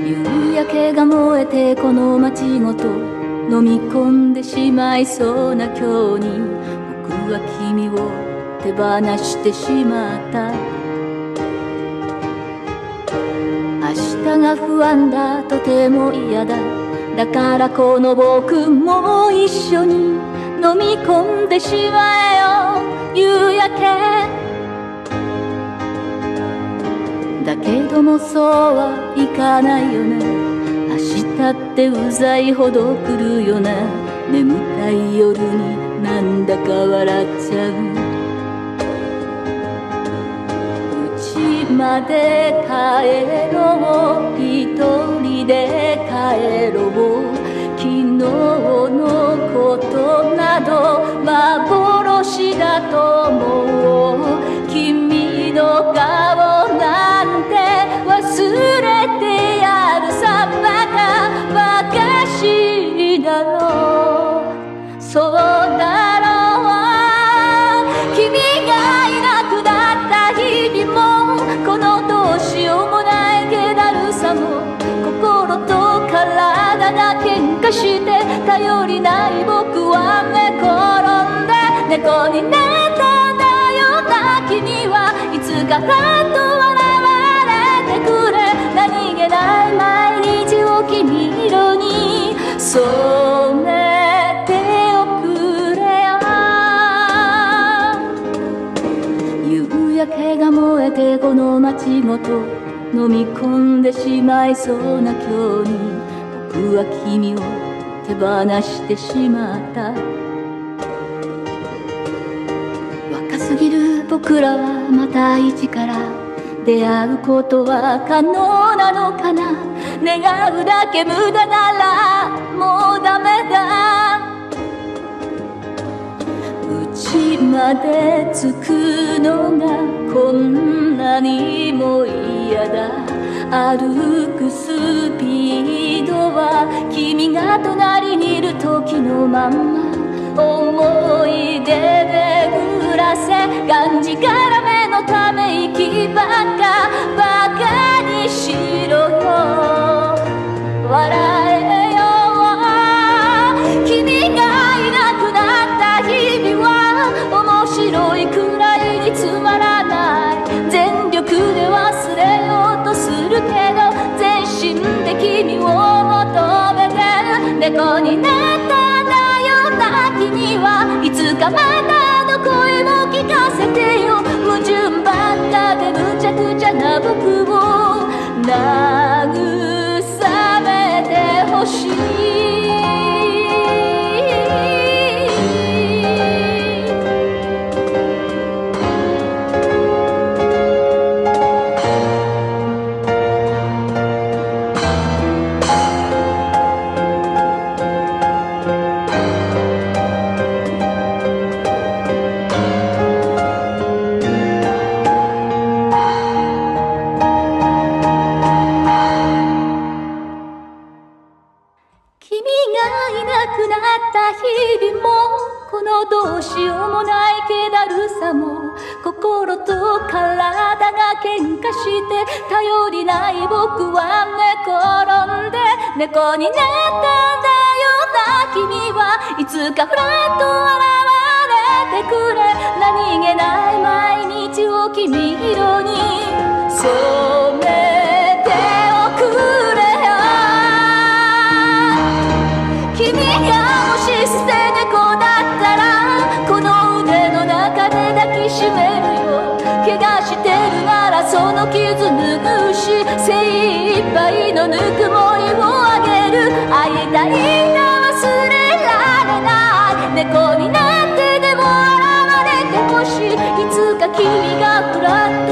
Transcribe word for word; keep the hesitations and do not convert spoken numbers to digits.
夕焼けが燃えてこの街ごと飲み込んでしまいそうな今日に、僕は君を手放してしまった。明日が不安だ、とても嫌だ。だからこの僕も一緒に飲み込んでしまえよ夕焼け。だけどもそうはいかないよな。明日ってうざいほど来るよな。眠たい夜になんだか笑っちゃう。家まで帰ろう、一人で帰ろう。昨日のことなど幻だと思う。君の顔なんて忘れてやるさ。バカバカしいだろう、そうだろう。君がいなくなった日々も、このどうしようもない気だるさも、心と体が喧嘩して頼りない僕は寝転んで猫になったんだよな。君はいつかふらっと笑われてくれ。何気ない毎日を君色に染めておくれよ。夕焼けが燃えてこの街ごと飲み込んでしまいそうな今日に、僕は君を手放してしまった。若すぎる僕らはまた一から出会うことは可能なのかな。願うだけ無駄ならもうダメだ。家まで着くのがこんなにも嫌だ。歩くスピードは君が隣にいる時のまんま。思い出巡らせがんじがらめのため息ばっかバカにしろよ。笑えよ。君がいなくなった日々は面白いくらいにつまらない。全力で忘れようとするけど全身で君を求めてる。猫になったんだよな。君はいつかまたあの声を聞かせてよ。矛盾ばっかでむちゃくちゃな僕を慰めてほしい。日々もこのどうしようもない気だるさも、心と体が喧嘩して頼りない僕は寝転んで猫になったんだよな。君はいつかふらっと現れてくれ。何気ない毎日を君色に染めておくれよ。君がもし捨て猫だったらこの腕の中で抱きしめるよ。怪我してるならその傷拭うし、精一杯のぬくもりをあげる。会いたいな忘れられない。猫になってでも現れてほしい。いつか君がふらっと